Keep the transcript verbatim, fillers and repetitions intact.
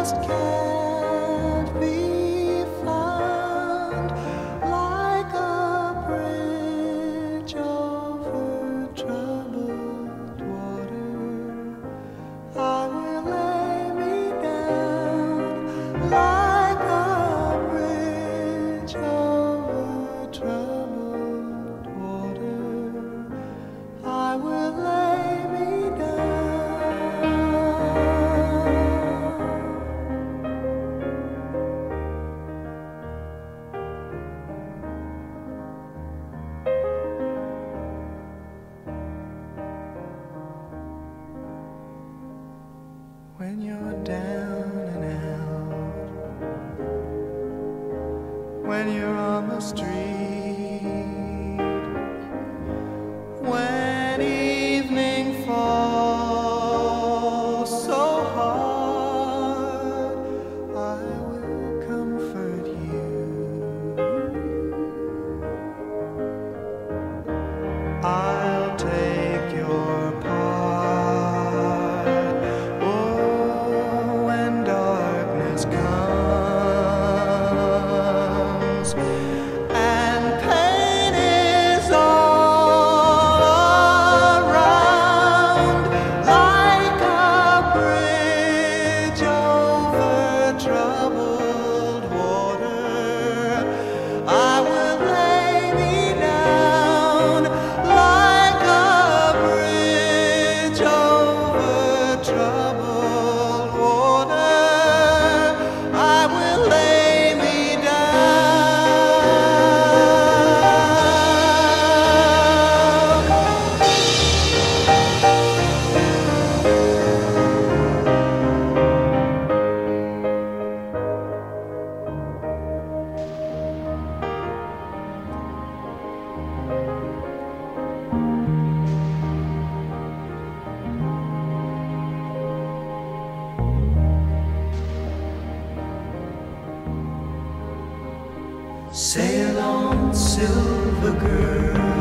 just can't be found, like a bridge over troubled water. I will lay me down, like a bridge over troubled water. I will lay me down. When you're down and out, when you're on the street, when evening falls so hard, I will comfort you. I'll take your part. Oh, when darkness comes and pain is all around, like a bridge over troubled water, I will lay me down, like a bridge over troubled water. I will lay me sail on, silver girl.